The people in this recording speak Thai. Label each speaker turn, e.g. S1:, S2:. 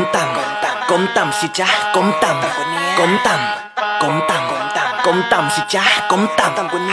S1: ก้มต่ำสิจ๊ะก้มต่ำก้มต่ำก้มต่ำก้มต่ำสิจ๊ะก้มต่ำ